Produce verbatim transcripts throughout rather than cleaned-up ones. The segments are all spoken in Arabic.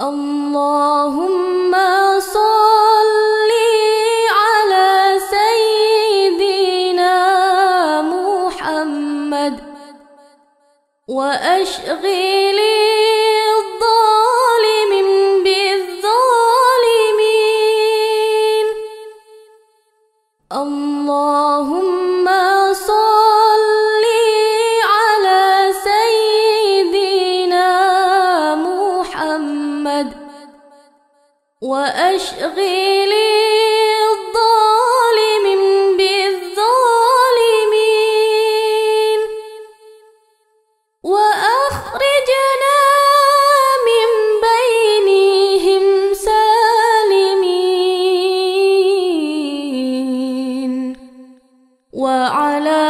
اللهم صل على سيدنا محمد وأشغل الظالم بالظالمين. اللهم صل على سيدنا محمد وأشغل الظالم بالظالمين وأخرجنا من بينهم سالمين. وعلى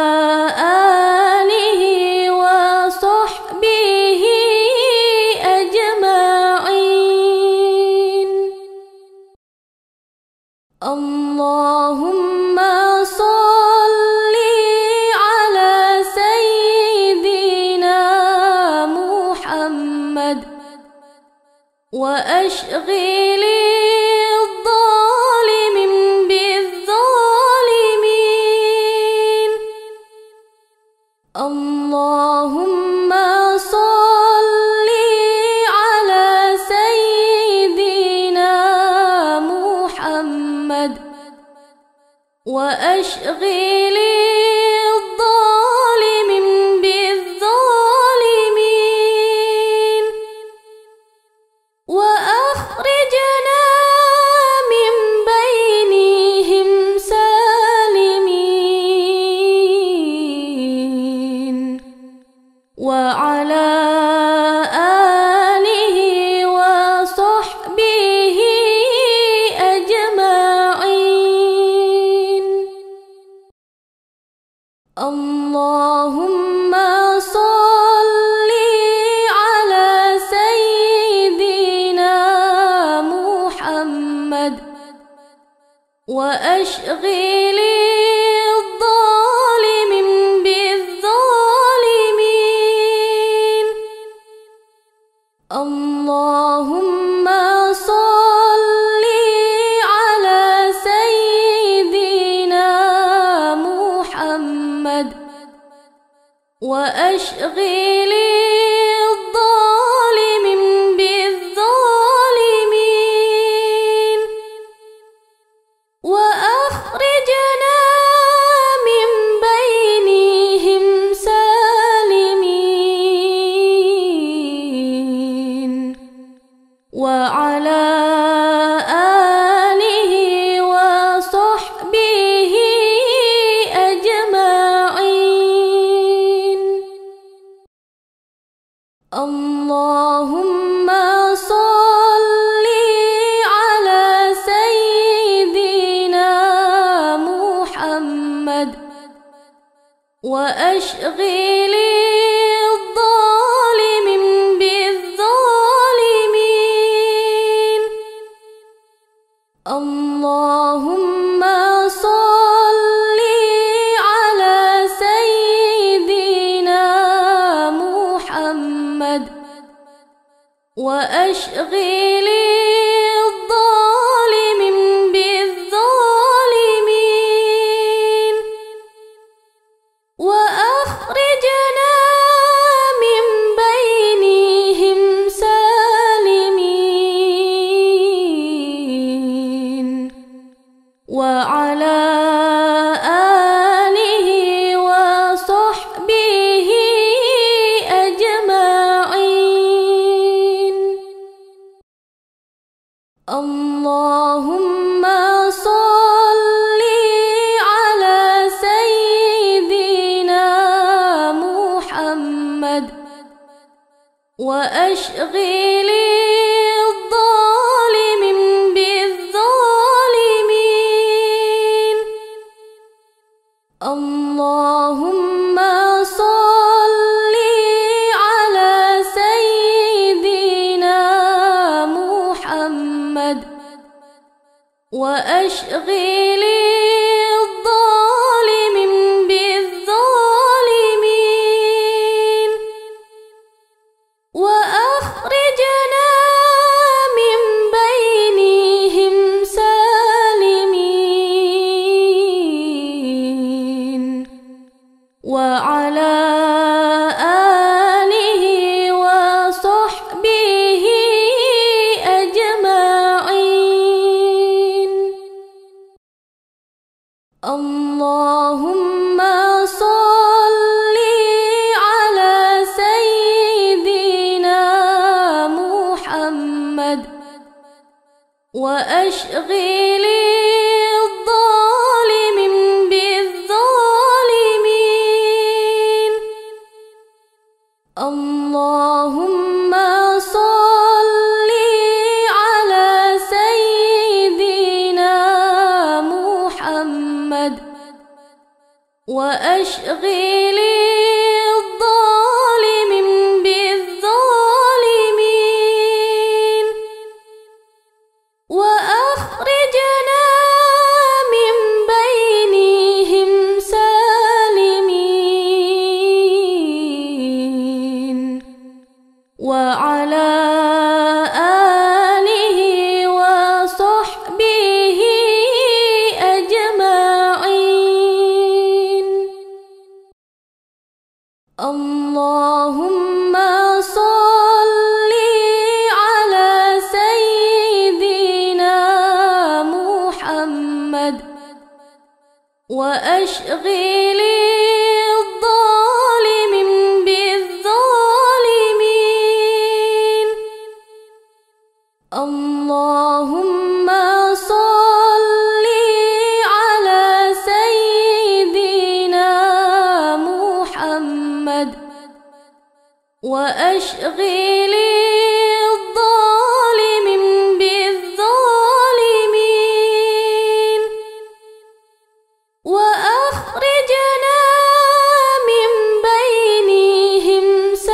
آله وصحبه أجمعين. اللهم صل على سيدنا محمد وأشغل الظالم بالظالمين. اللهم صل على سيدنا محمد وأشغل الظالم بالظالمين وأخرجنا من بينهم سالمين. وعلى آله وصحبه أجمعين. اللهم صل على سيدنا محمد وأشغل الظالم بالظالمين. اللهم صل على سيدنا محمد وأشغل الظالم بالظالمين وأخرجنا من بينهم سالمين. وعلى آله وصحبه أجمعين. اللهم صل على سيدنا محمد وأشغل الظالم بالظالمين. اللهم صل على سيدنا محمد وأشغل الظالم بالظالمين وأخرجنا من بينهم سالمين. وعلى آله وصحبه أجمعين. اللهم صل على سيدنا محمد وأشغل الظالم بالظالمين. اللهم صل على سيدنا محمد وأشغل الظالم بالظالمين وأخرجنا وعلى آله وصحبه أجمعين. اللهم صل على سيدنا محمد وأشغل الظالمين بالظالمين. اللهم صل على سيدنا محمد وأشغل الظالمين بالظالمين وأخرجنا من بينهم سالمين. وعلى آله وصحبه أجمعين. اللهم صل على سيدنا محمد وأشغل الظالمين بالظالمين. اللهم صل على سيدنا محمد وأشغل الظالمين بالظالمين وأخرجنا من بينهم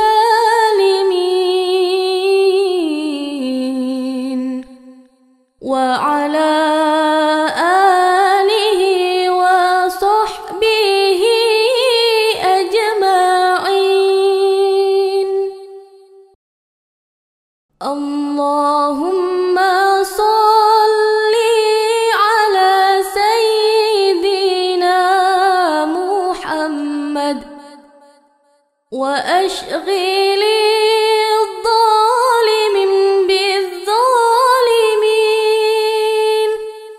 سالمين. وعلى آله وصحبه أجمعين. اللهم صل على سيدنا محمد وأشغل الظالمين بالظالمين.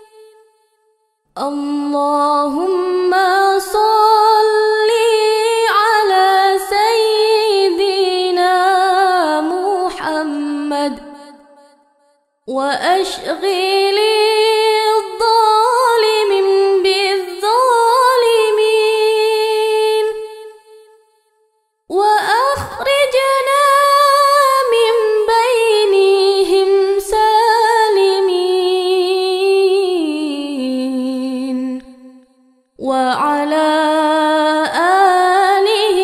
اللهم صل على سيدنا محمد وأشغل الظالمين بالظالمين وأخرجنا من بينهم سالمين. وعلى آله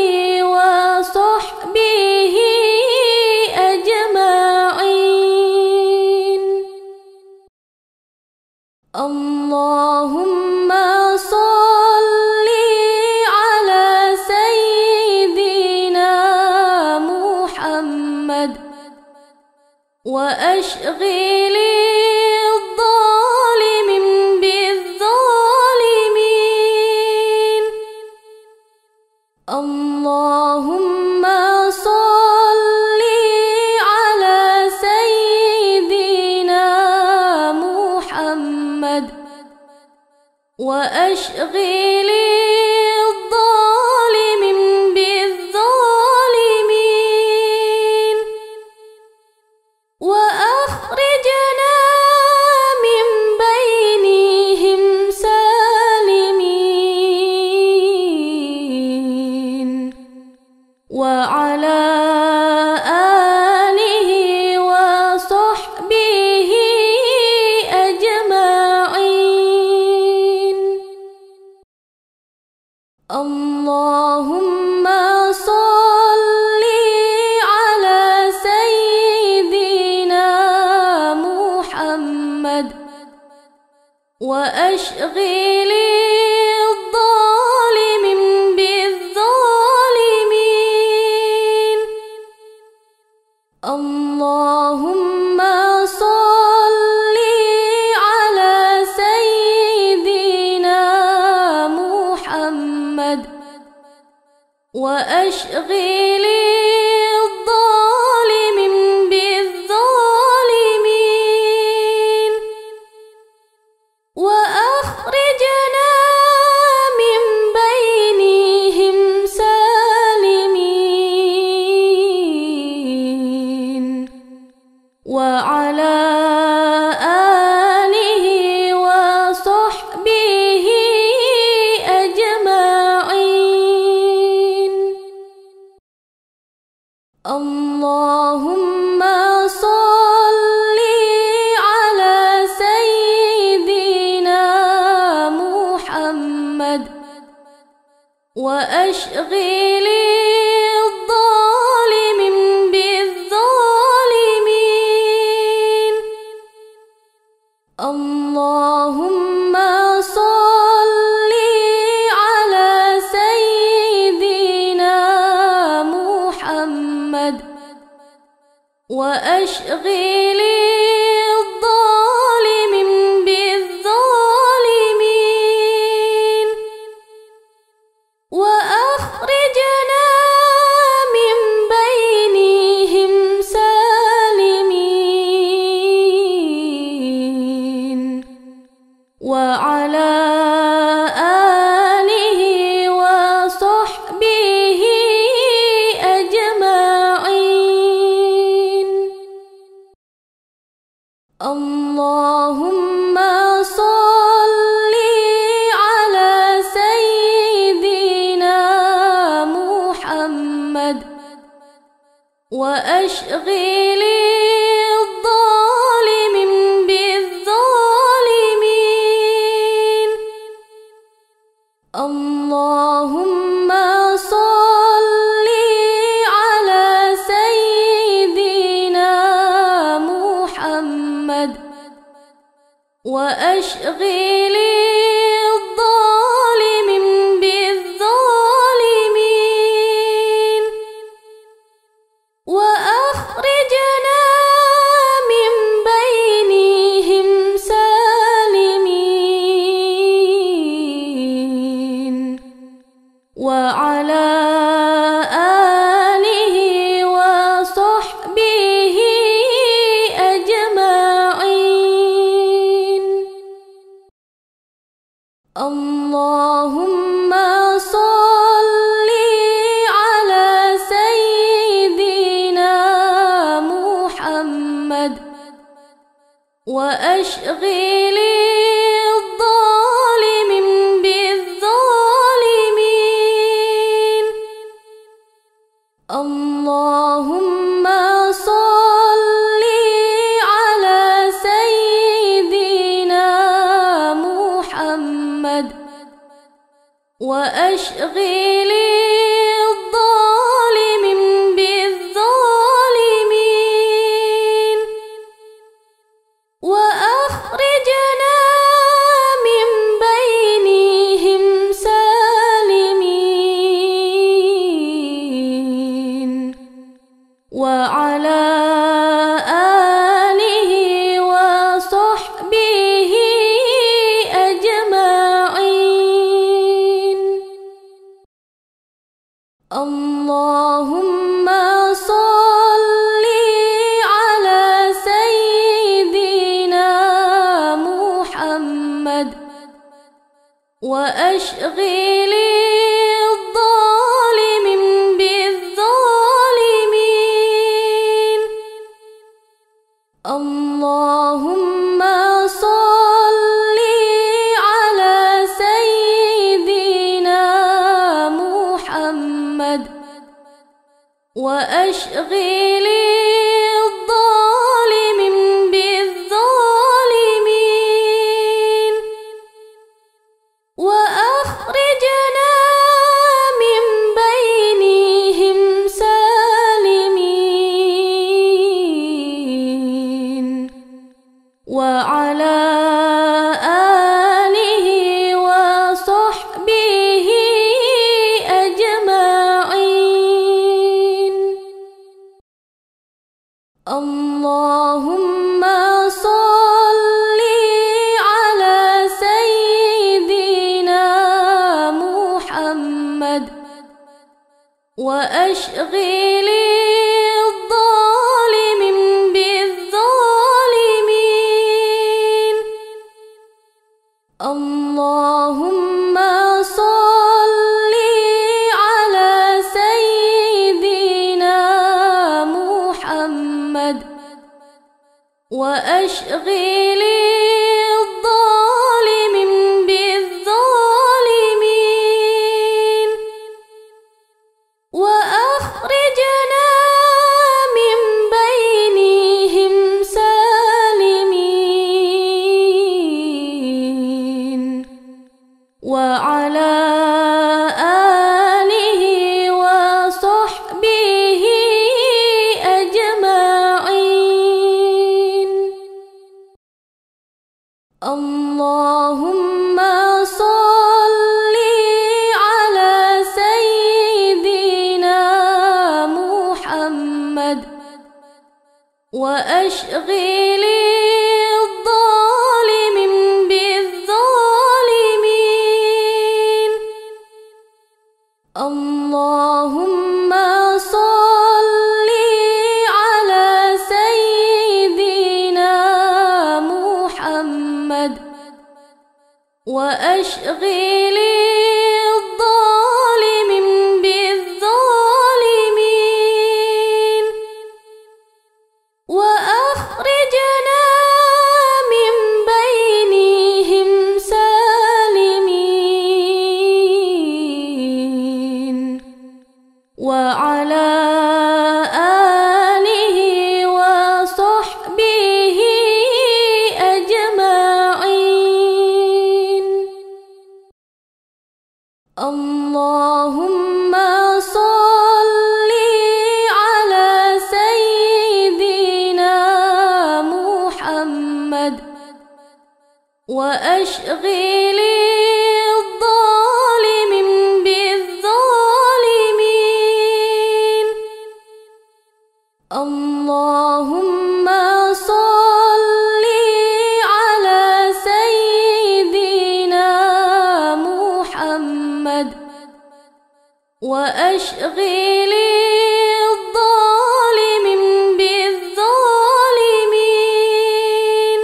وصحبه أجمعين. اللهم صل على سيدنا محمد وأشغل الظالمين بالظالمين. اللهم صل على سيدنا محمد وأشغل الظالمين بالظالمين وأخرجنا من بينهم سالمين. وعلى آله وصحبه أجمعين. اللهم صل على سيدنا محمد وأشغل الظالمين بالظالمين. اللهم صل على سيدنا محمد وأشغل الظالم بالظالمين وأخرجنا من بينهم سالمين وعلى آله وصحبه أجمعين. اللهم صل على سيدنا محمد وأشغل الظالم بالظالمين. اللهم صل على سيدنا محمد وأشغل الظالم بالظالمين وأخرجنا من بينهم سالمين وعلى آله وصحبه أجمعين. اللهم صل على سيدنا محمد وأشغل الظالم بالظالمين. اللهم صل على سيدنا محمد وأشغل الظالم بالظالمين وأخرجنا من بينهم سالمين وعلى آله وصحبه أجمعين. اللهم صل على سيدنا محمد وأشغل الظالم بالظالمين. اللهم صل على سيدنا محمد وأشغل الظالم بالظالمين وأخرجنا من بينهم سالمين وعلى آله وصحبه أجمعين. اللهم صل على سيدنا محمد وأشغل الظالم بالظالمين. اللهم صل على سيدنا محمد وأشغل الظالم بالظالمين وأخرجنا من بينهم سالمين وعلى آله وصحبه أجمعين. وأشغل الظالم بالظالمين. اللهم صل على سيدنا محمد وأشغل الظالم بالظالمين وأخرجنا من بينهم سالمين. وعلى آله وصحبه أجمعين. اللهم صل على سيدنا محمد وأشغل الظالم بالظالمين. اللهم صل على سيدنا محمد وأشغل الظالم بالظالمين وأخرجنا من بينهم سالمين. وعلى آله وصحبه أجمعين. اللهم صل على سيدنا محمد وأشغل الظالم بالظالمين. اللهم صل على سيدنا محمد وأشغل الظالم بالظالمين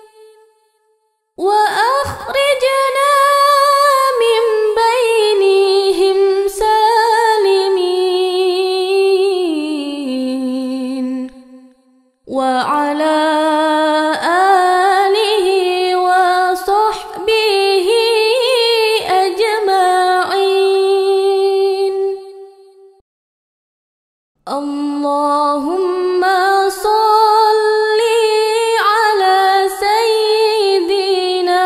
وأخرجنا من بينهم سالمين. وعلى آله وصحبه أجمعين. اللهم صل على سيدنا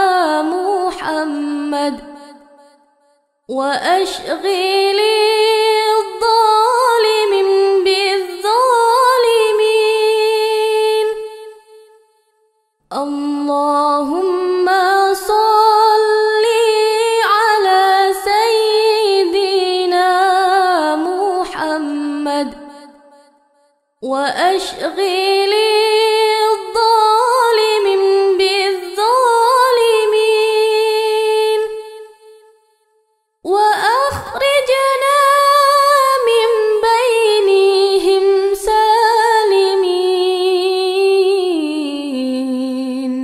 محمد وأشغل الظالم بالظالمين. اللهم صل على سيدنا محمد وأشغل الظالم بالظالمين وأخرجنا من بينهم سالمين.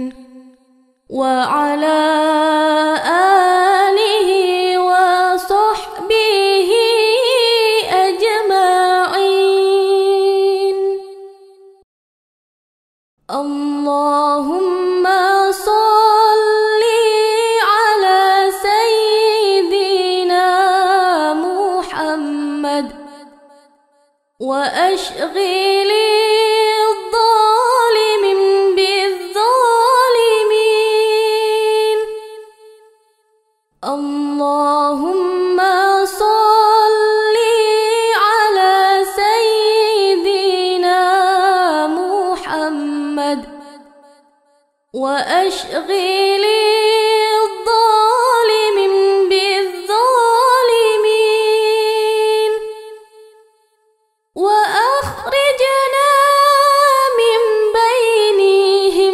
وعلى آله وصحبه أجمعين. اللهم صل على سيدنا محمد وأشغل الظالم بالظالمين. اللهم صل على سيدنا محمد وأشغل الظالم بالظالمين وأخرجنا من بينهم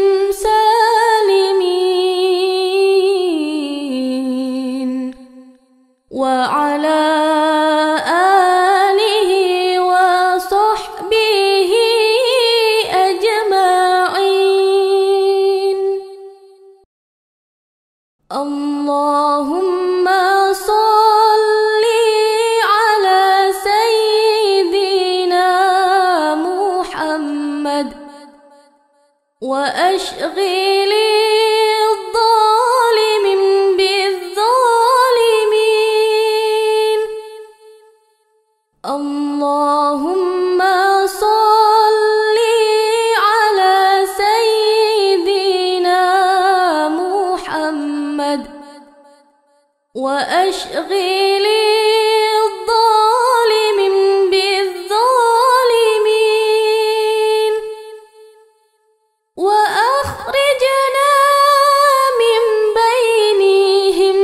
سالمين. وعلى وأشغل الظالم بالظالمين. اللهم صل على سيدنا محمد وأشغل الظالم بالظالمين وأخرجنا من بينهم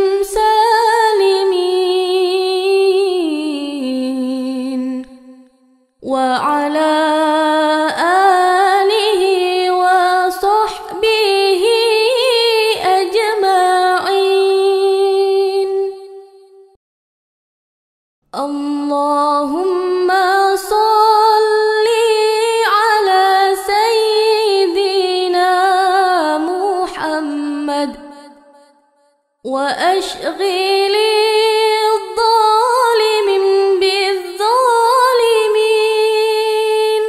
سالمين. وعلى آله وصحبه أجمعين. اللهم صل على سيدنا محمد وأشغل الظالم بالظالمين.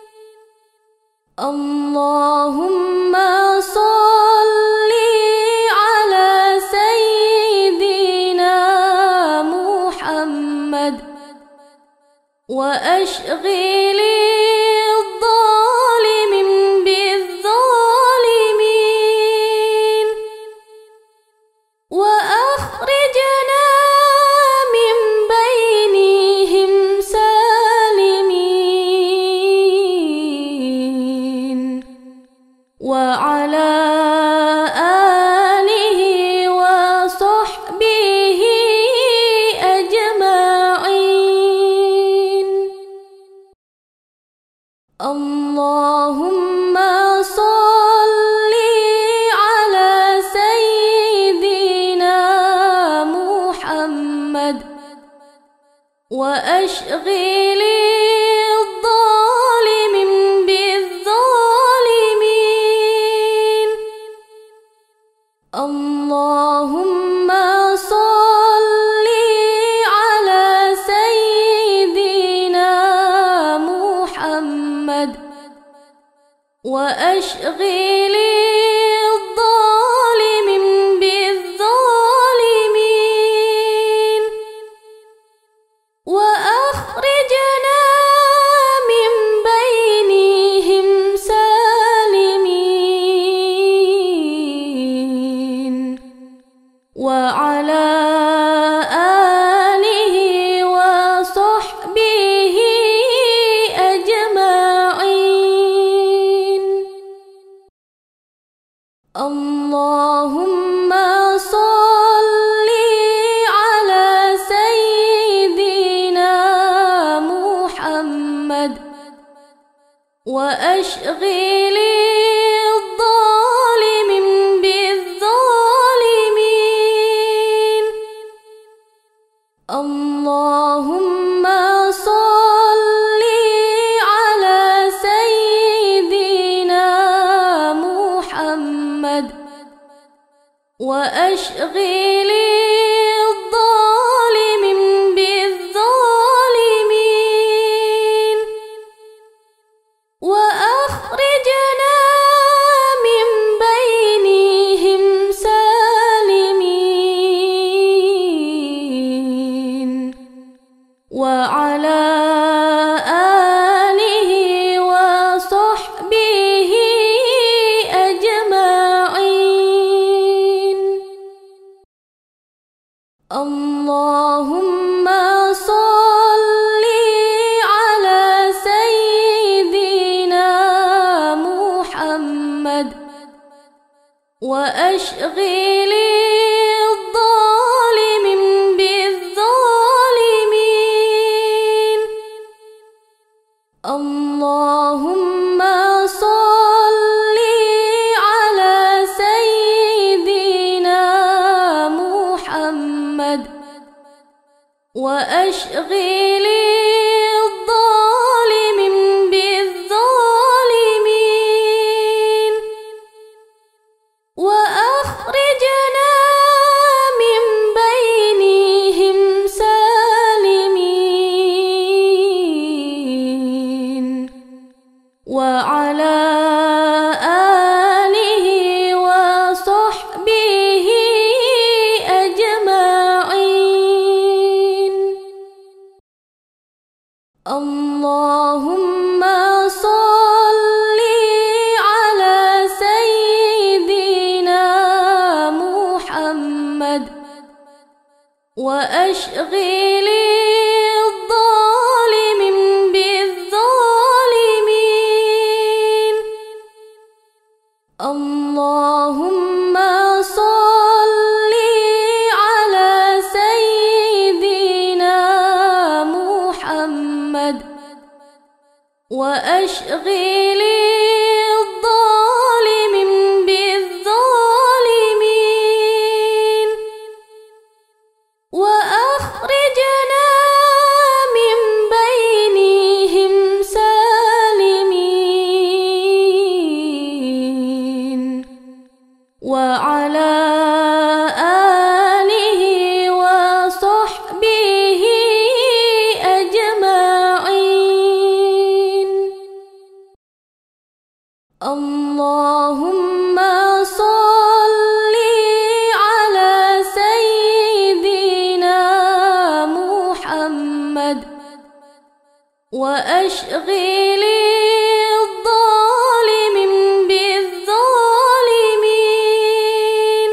اللهم صل على سيدنا محمد وأشغل الظالم بالظالمين وأخرجنا من بينهم سالمين. وعلى آله وصحبه أجمعين. اللهم صل على سيدنا محمد وأشغل الظالم بالظالمين. اللهم صل على سيدنا محمد وأشغل الظالم بالظالمين وأخرجنا من بينهم سالمين. وعلى آله وصحبه أجمعين. اللهم صل على سيدنا محمد وأشغل الظالم بالظالمين. اللهم صل على سيدنا محمد وأشغل الظالم بالظالمين وأخرجنا من بينهم سالمين. وعلى آله وصحبه أجمعين. اللهم صل على سيدنا محمد وأشغل الظالم بالظالمين. اللهم صل على سيدنا محمد وأشغل الظالم بالظالمين وأخرجنا من بينهم سالمين. اللهم صل على سيدنا محمد وأشغل الظالم بالظالمين. اللهم صل على سيدنا محمد وأشغل الظالم بالظالمين وأخرجنا من بينهم سالمين. وعلى آله وصحبه أجمعين. اللهم صل على سيدنا محمد وأشغل الظالم بالظالمين.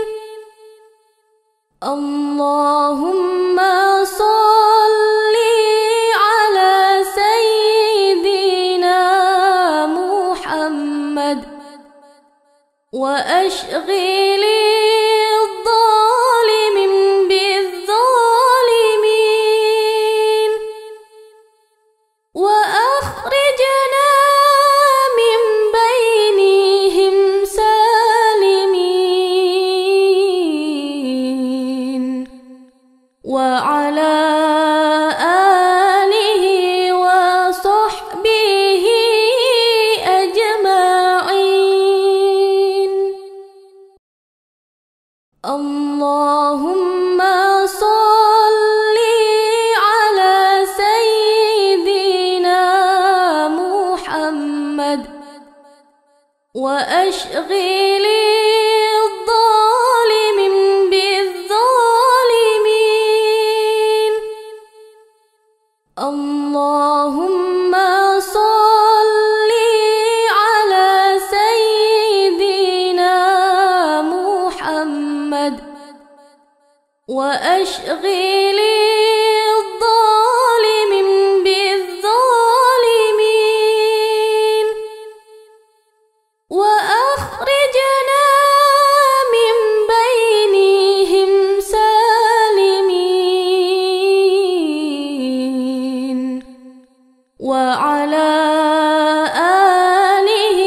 اللهم صل على سيدنا محمد وأشغل الظالم بالظالمين وأخرجنا من بينهم سالمين. وعلى آله وصحبه أجمعين. اللهم صل على سيدنا محمد وأشغل الظالم بالظالمين. اللهم صل على سيدنا محمد وأشغل الظالم بالظالمين وأخرجنا من بينهم سالمين. وعلى آله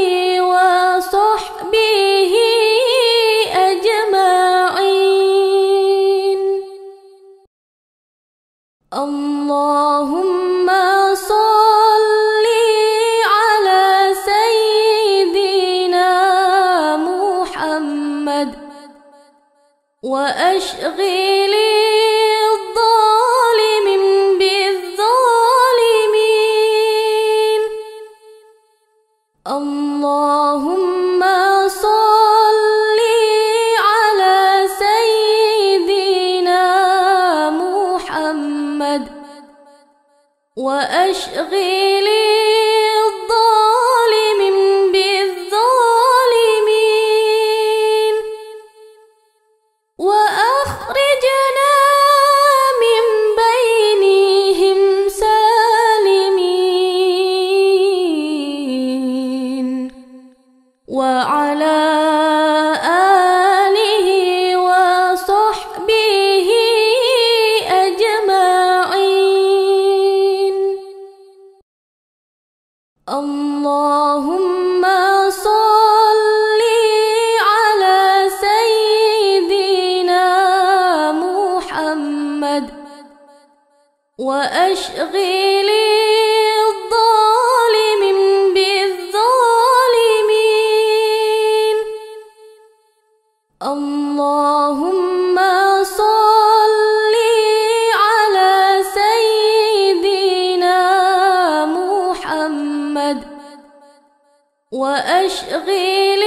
وصحبه أجمعين. اللهم صل على سيدنا محمد وأشغل الظالم بالظالمين. اللهم صل على سيدنا محمد وأشغل الظالم بالظالمين وأخرجنا من بينهم سالمين. وعلى آله وصحبه أجمعين. اللهم صل على سيدنا محمد وأشغل الظالم بالظالمين. اللهم صل على سيدنا محمد وأشغل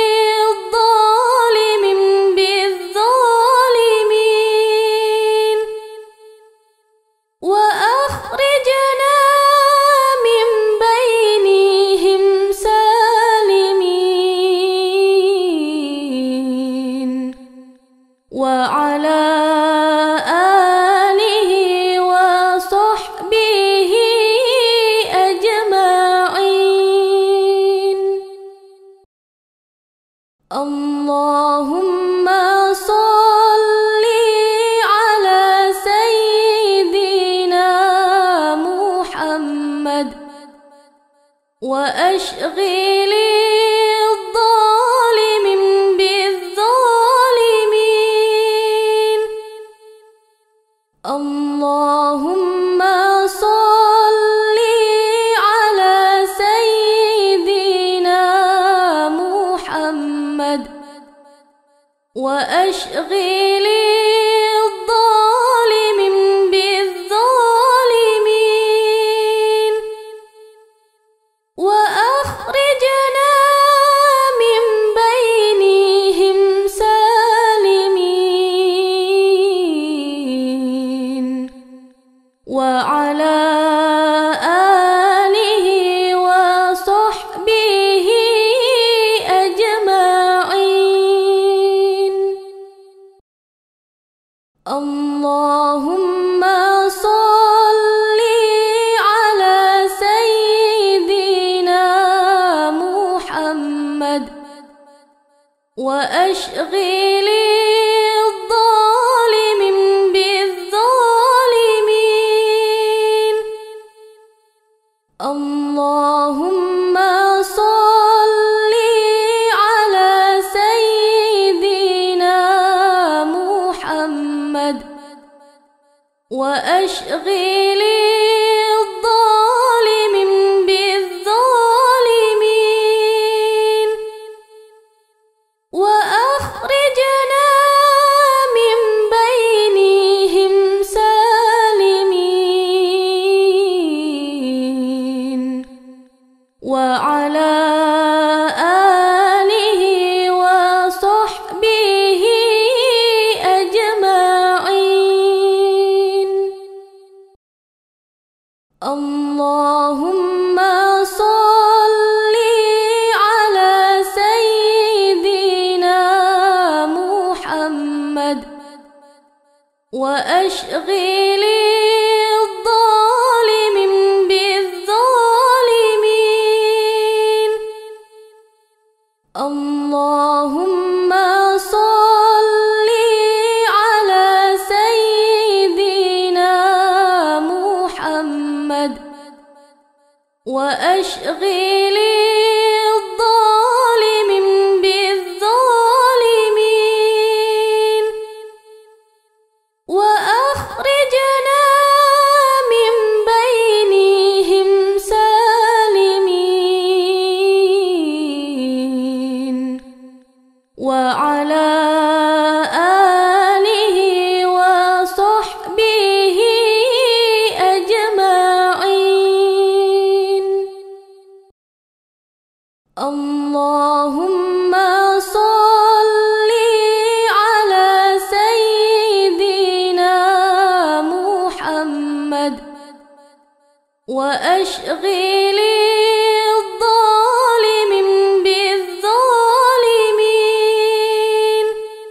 الظالم بالظالمين وأخرجنا وأشغل الظالم بالظالمين. اللهم صل على سيدنا محمد. وأشغل الظالم بالظالمين. وأخرجنا من بينهم سالمين. وعلى آله وصحبه أجمعين. اللهم صل على سيدنا محمد. وأشغل الظالم بالظالمين. اللهم صل على سيدنا محمد. وأشغل الظالم بالظالمين. وأخرجنا من بينهم سالمين. وعلى آله وصحبه أجمعين. اللهم صل على سيدنا محمد. وأشغل الظالم بالظالمين. اللهم صل على سيدنا محمد. وأشغل الظالم بالظالمين. وأخرجنا من بينهم سالمين. وعلى آله وصحبه أجمعين. اللهم صل على سيدنا محمد. وأشغل الظالم بالظالمين.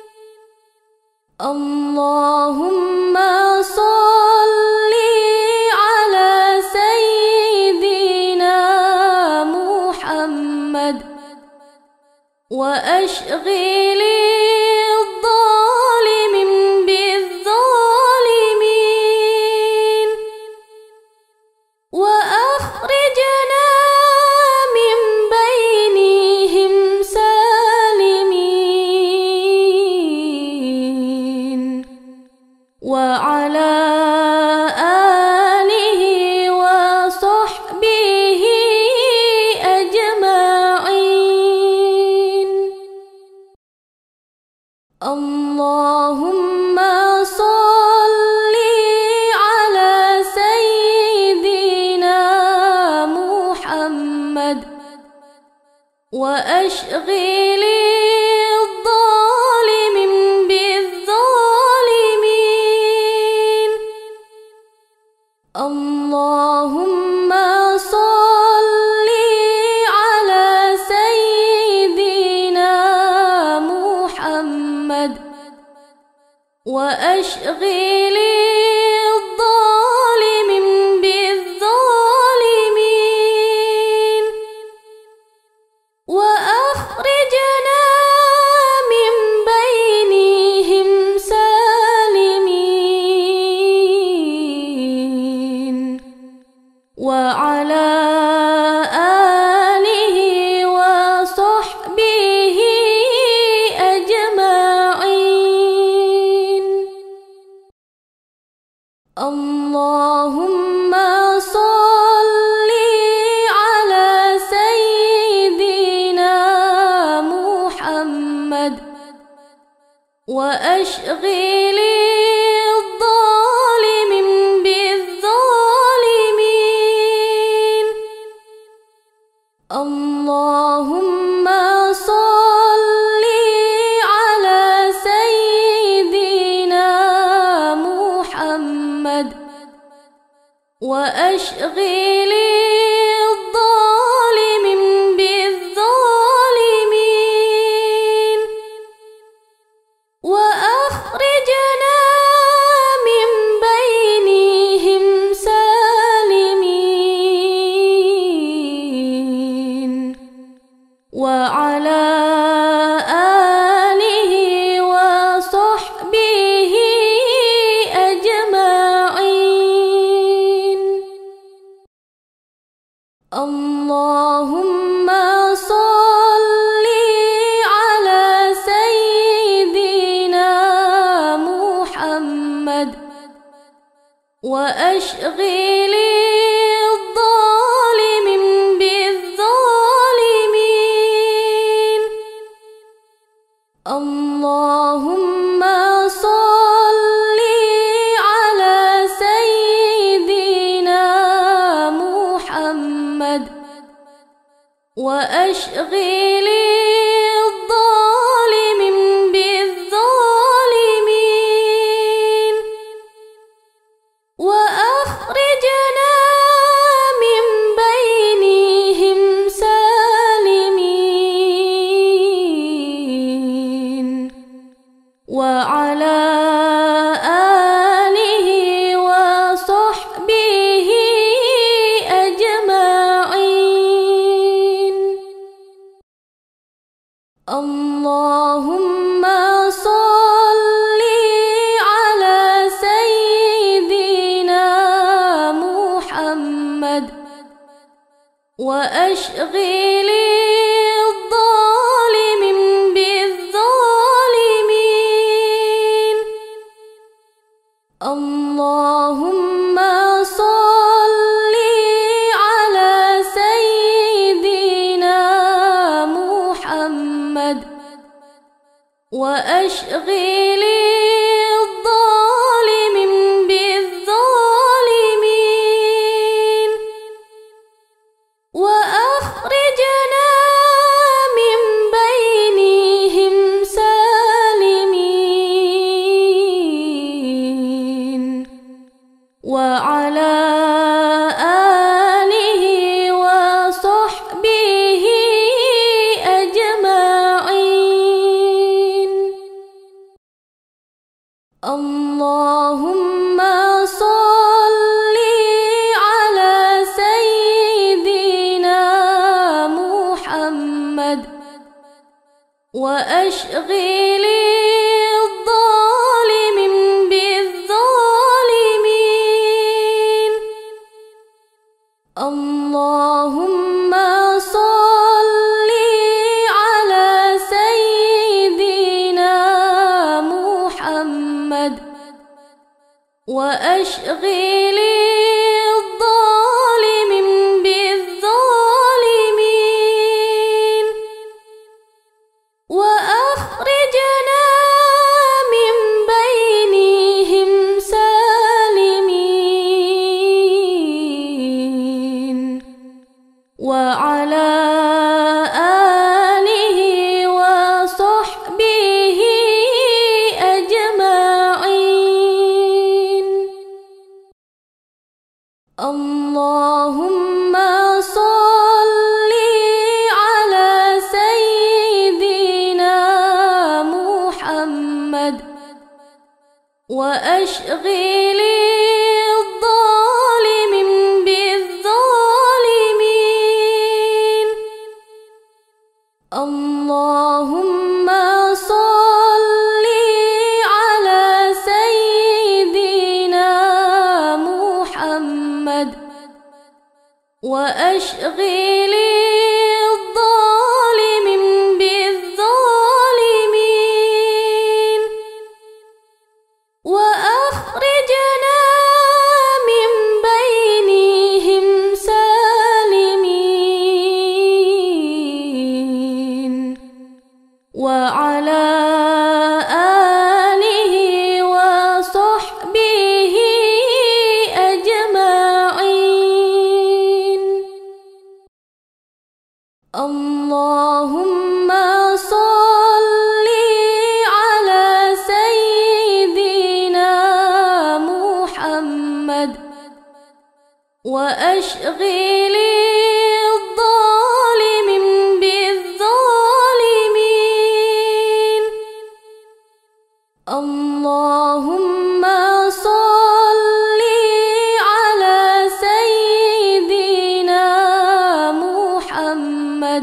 اللهم صل على سيدنا محمد. وأشغل الظالم بالظالمين. وأخرجنا من بينهم سالمين. وعلى آله وصحبه أجمعين. اللهم صل على سيدنا محمد. وأشغل الظالم بالظالمين. اللهم صل على سيدنا محمد. وأشغل الظالم بالظالمين. وأخرجنا من بينهم سالمين. وعلى آله وأشغل الظالم بالظالمين. اللهم صل على سيدنا محمد وأشغل الظالم بالظالمين، وأخرجنا من بينهم سالمين. وعلى آله وصحبه أجمعين. اللهم صل على سيدنا محمد وأشغل الظالم بالظالمين. اللهم صل على سيدنا محمد وأشغل الظالم بالظالمين، وأخرجنا من بينهم سالمين. وعلى آله وصحبه أجمعين. اللهم صل على سيدنا محمد وأشغل الظالم بالظالمين. اللهم صل على سيدنا محمد وأشغل الظالم بالظالمين، وأخرجنا من بينهم سالمين. وعلى آله وصحبه أجمعين. اللهم صل على سيدنا محمد وأشغل الظالم بالظالمين. اللهم صل على سيدنا محمد وأشغل الظالم بالظالمين، وأخرجنا من بينهم سالمين. وعلى آله وصحبه أجمعين. اللهم صل على سيدنا محمد وأشغل الظالم بالظالمين. اللهم صل على سيدنا محمد وأشغل الظالم بالظالمين، وأخرجنا من بينهم سالمين. وعلى آله اللهم صل على سيدنا محمد وأشغل الظالم بالظالمين. اللهم صل على سيدنا محمد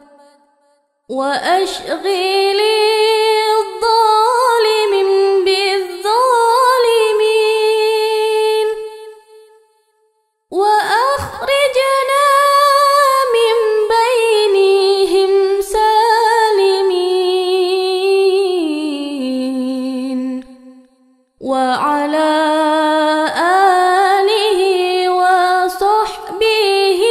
وأشغل الظالم بالظالمين وأخرجنا من بينهم سالمين. وعلى آله وصحبه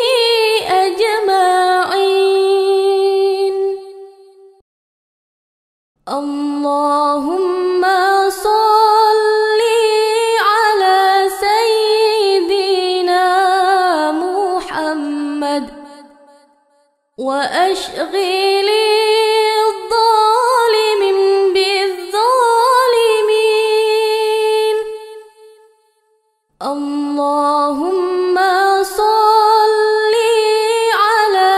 أجمعين. اللهم صل على سيدنا محمد وأشغل الظالم بالظالمين. اللهم صل على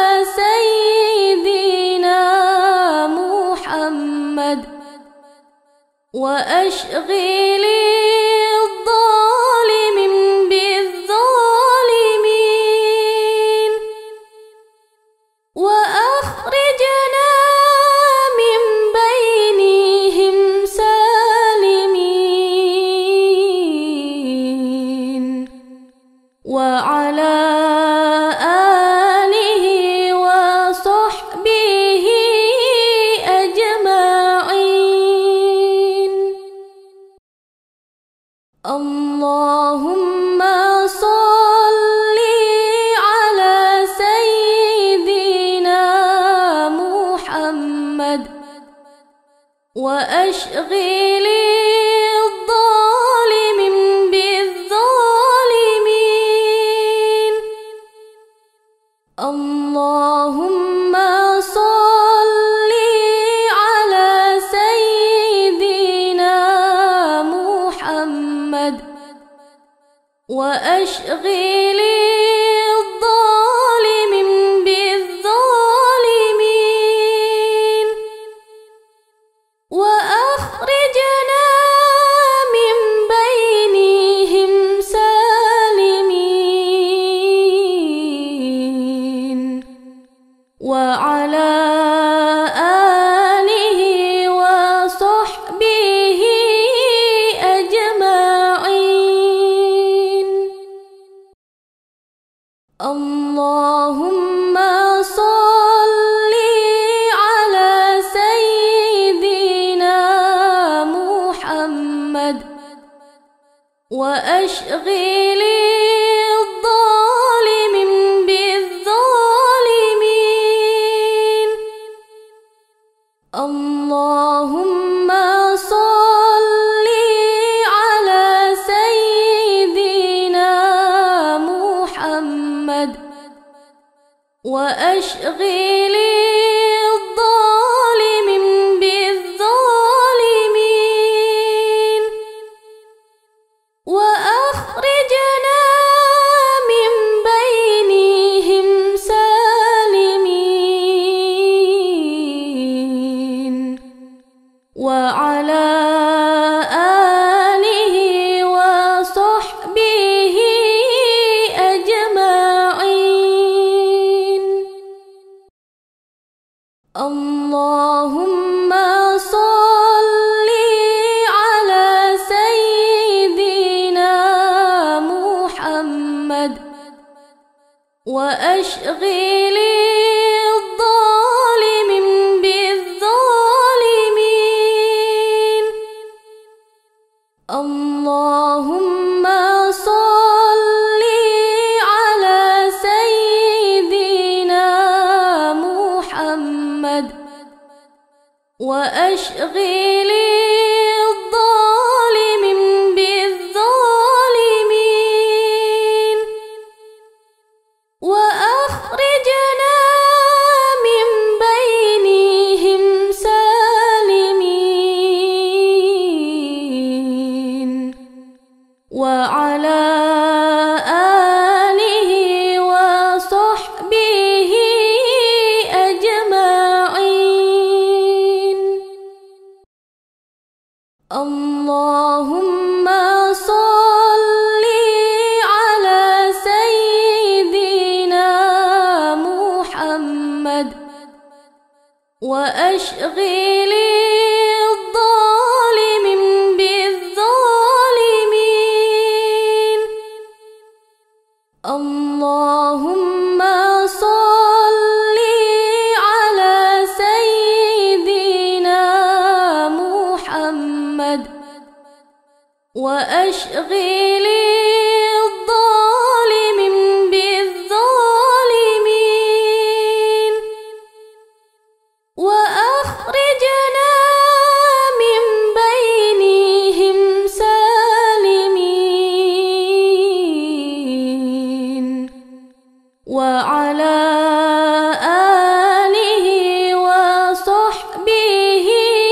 سيدنا محمد وأشغل الظالم بالظالمين وأخرجنا من بينهم سالمين. وعلى آله وصحبه أجمعين. اللهم صل على سيدنا محمد وأشغل الظالم بالظالمين. اللهم صل على سيدنا محمد وأشغل الظالم بالظالمين وأخرجنا من بينهم سالمين. وعلى آله وصحبه أجمعين. اللهم صل على سيدنا محمد وأشغل الظالم بالظالمين. اللهم صل على سيدنا محمد وأشغل الظالم بالظالمين وأخرجنا من بينهم سالمين. وعلى آله وصحبه أجمعين. اللهم صل على سيدنا محمد وأشغل الظالم بالظالمين. اللهم صل على سيدنا محمد وأشغل الظالم بالظالمين وأخرجنا وأشغل الظالم بالظالمين. اللهم صل على سيدنا محمد. وأشغل الظالم بالظالمين. وأخرجنا من بينهم سالمين. وعلى آله وصحبه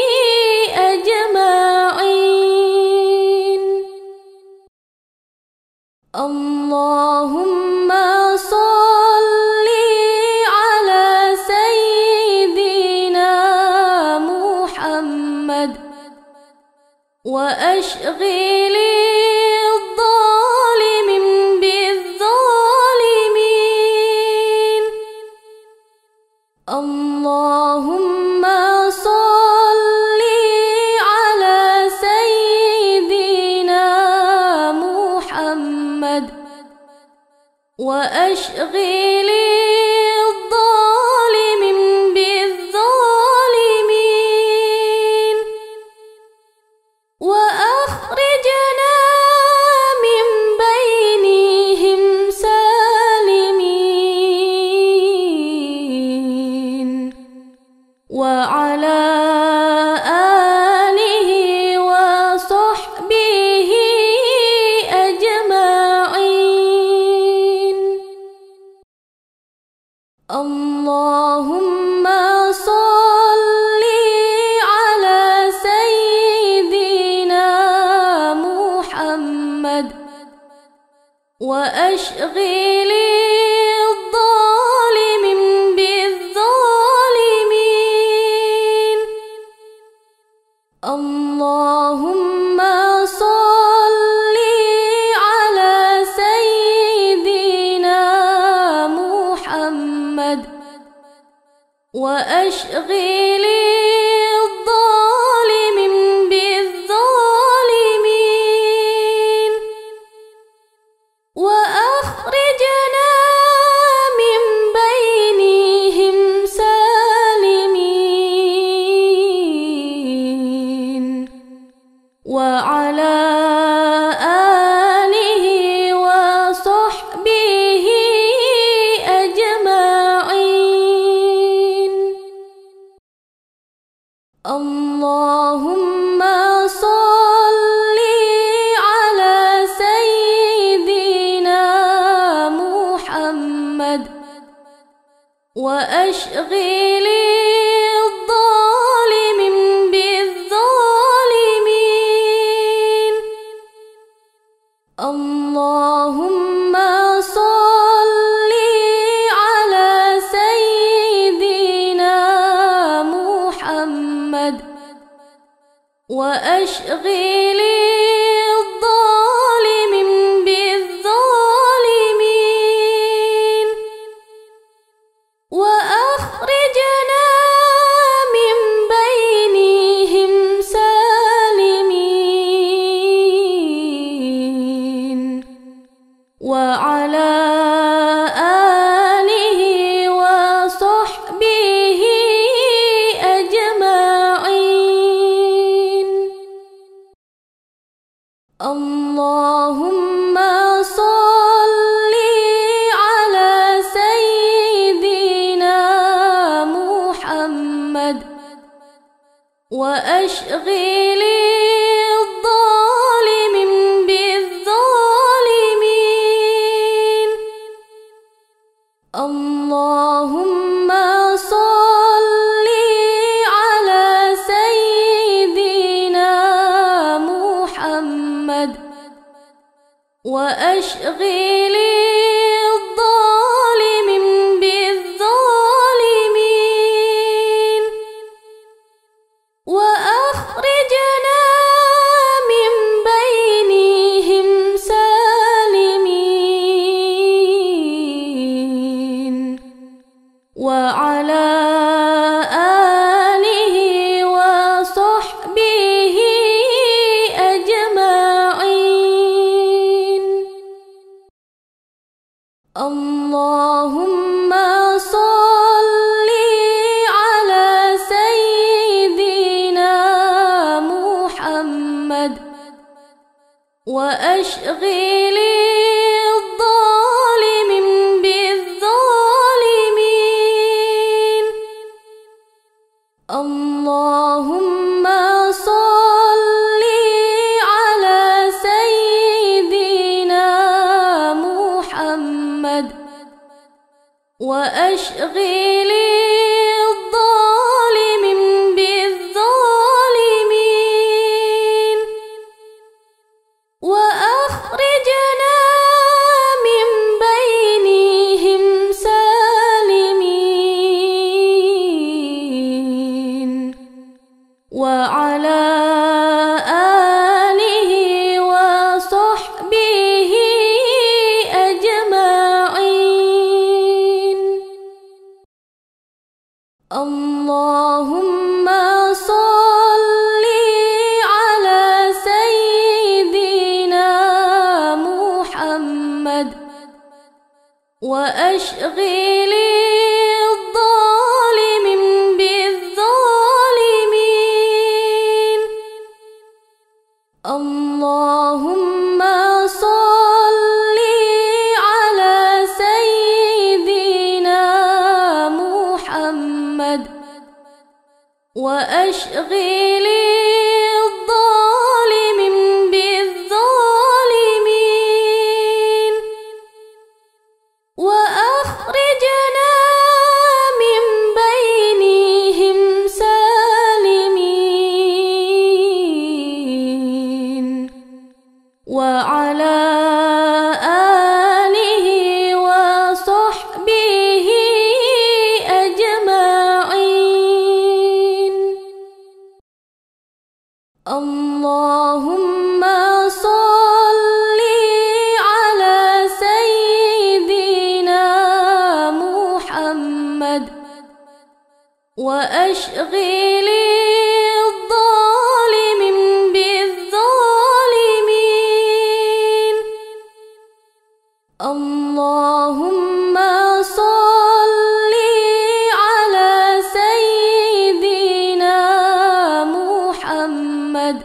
أجمعين. اللهم صل على سيدنا محمد. وأشغل الظالم بالظالمين. اللهم صل على سيدنا محمد. وأشغل الظالم بالظالمين. وأخرجنا من بينهم سالمين. وعلى آله وصحبه أجمعين. اللهم صل على سيدنا محمد. وأشغل الظالم بالظالمين. اللهم صل على سيدنا محمد. وأشغل الظالم بالظالمين. وأخرجنا من بينهم سالمين. وعلى آله وصحبه أجمعين. اللهم صل على سيدنا محمد. وأشغل الظالم بالظالمين. اللهم صل على سيدنا محمد. وأشغل الظالم بالظالمين. وأخرجنا من بينهم سالمين. وعلى آله وصحبه أجمعين. اللهم صل على سيدنا محمد. وأشغل الظالم بالظالمين. اللهم صل على سيدنا محمد. وأشغل الظالم بالظالمين. وأخرجنا من بينهم سالمين. وعلى آله اللهم صل على سيدنا محمد وأشغل الظالم بالظالمين. اللهم صل على سيدنا محمد وأشغل الظالم بالظالمين وأخرجنا من بينهم سالمين. وعلى آله وصحبه أجمعين. اللهم صل على سيدنا محمد وأشغل الظالم بالظالمين. اللهم صل على سيدنا محمد وأشغل الظالم بالظالمين وأخرجنا من بينهم سالمين. وعلى آله وصحبه أجمعين. اللهم صل على سيدنا محمد وأشغل الظالم بالظالمين. اللهم صل على سيدنا محمد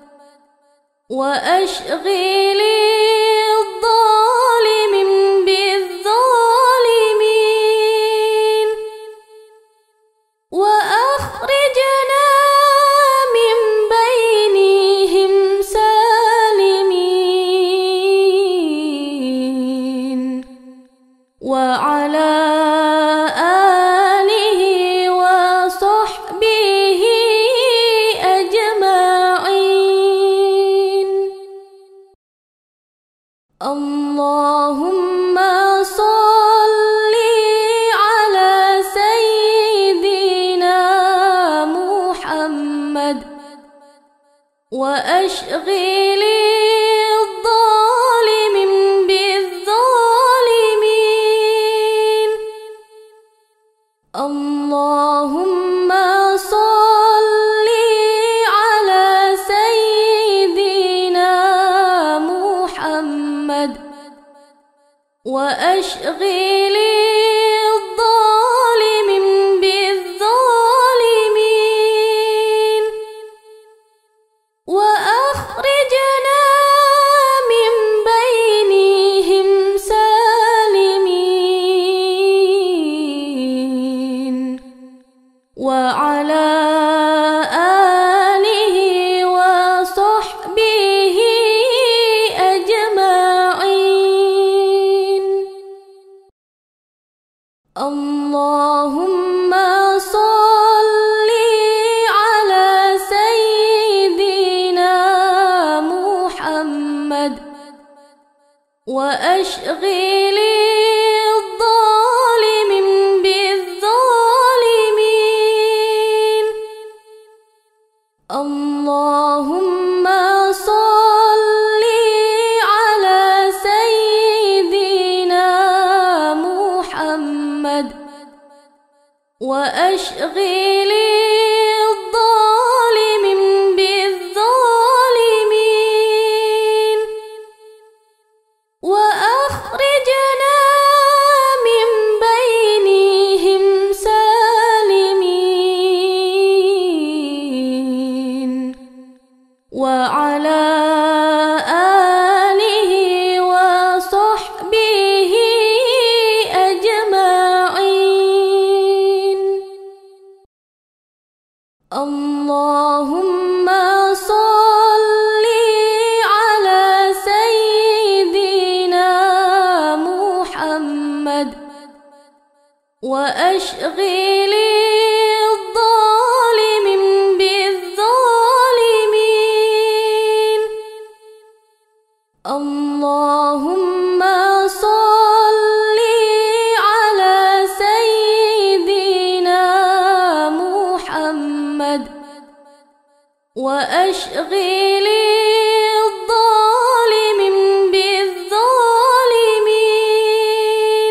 وأشغل الظالم بالظالمين وأخرجنا من بينهم سالمين. وعلى آله وصحبه أجمعين. اللهم صل على سيدنا محمد وأشغل الظالم بالظالمين. اللهم صل على سيدنا محمد وأشغل الظالم بالظالمين وأخرجنا من بينهم سالمين. وعلى آله وصحبه أجمعين. اللهم صل على سيدنا محمد وأشغل الظالم بالظالمين. اللهم صل على سيدنا محمد وأشغل الظالم بالظالمين وأخرجنا من وأشغل الظالم بالظالمين. اللهم صل على سيدنا محمد وأشغل الظالم بالظالمين،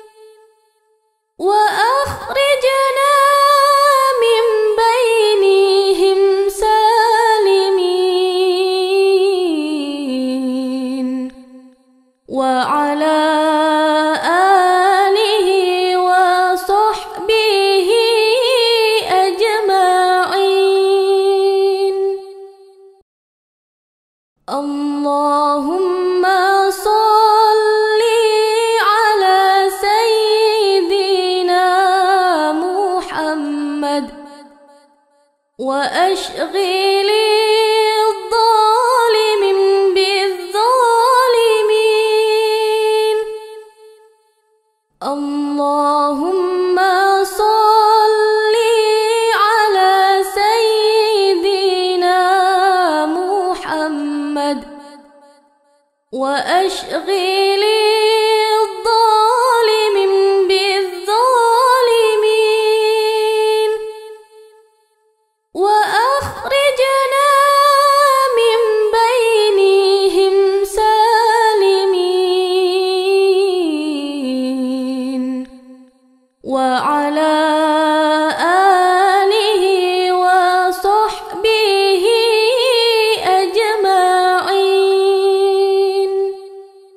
وأخرجنا من بينهم سالمين. وعلى آله وصحبه أجمعين. اللهم صل على سيدنا محمد وأشغل الظالم بالظالمين. اللهم